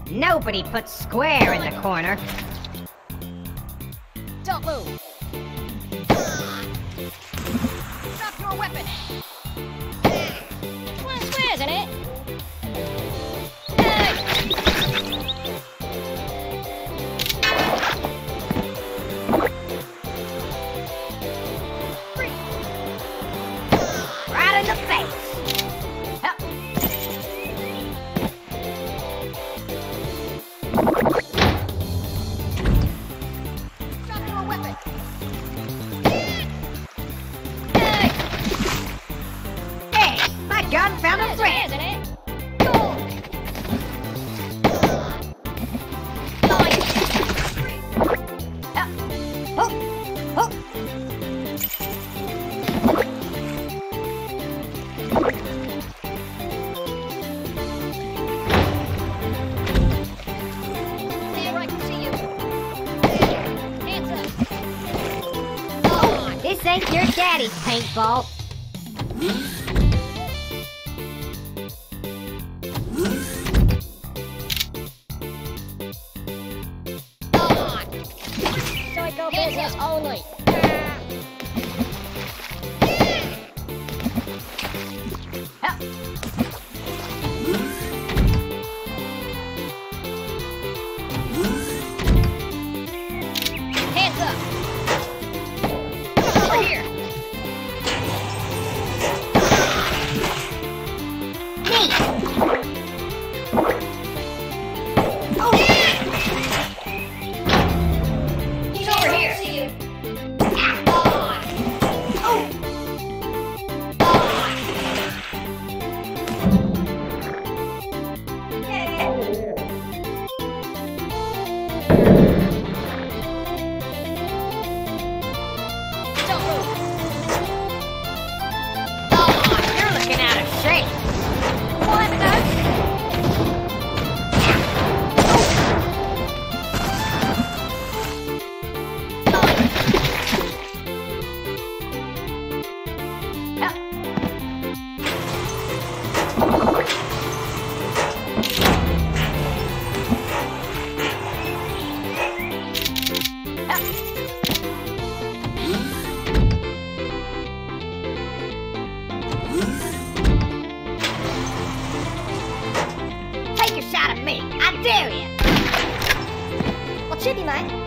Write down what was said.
Nobody puts square in the corner. Don't move. Drop your weapon. Well, square, isn't it? Right in the face. Hup. Drop your weapon. Hey, my gun found a friend. Isn't it? Hup. Hup. There, I can see you. Hands up. On. This ain't your daddy's paintball. On. Psycho business only. Hup. Hands up. Come over here. Me. He's over here. See you. Don't move. You're looking out of shape. What the? Take a shot at me. I dare you. Well, chippy, mate.